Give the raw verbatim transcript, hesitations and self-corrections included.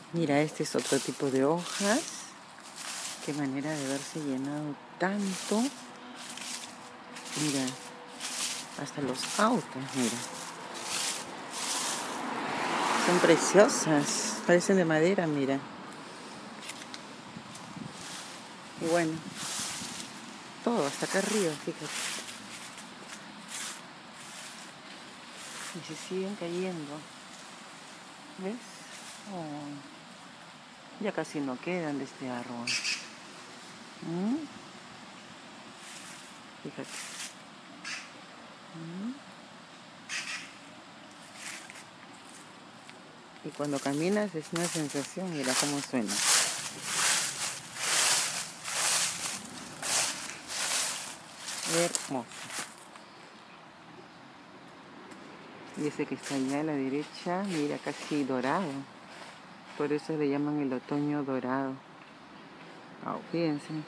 Mira, este es otro tipo de hojas. Qué manera de haberse llenado tanto. Mira, hasta los autos, mira. Son preciosas. Parecen de madera, mira. Y bueno, todo hasta acá arriba, fíjate. Y se siguen cayendo. ¿Ves? Oh, ya casi no quedan de este árbol. ¿Mm? Fíjate. ¿Mm? Y cuando caminas es una sensación, mira cómo suena. Hermoso. Y ese que está allá a la derecha, mira, casi dorado. Por eso le llaman el otoño dorado. Oh, fíjense.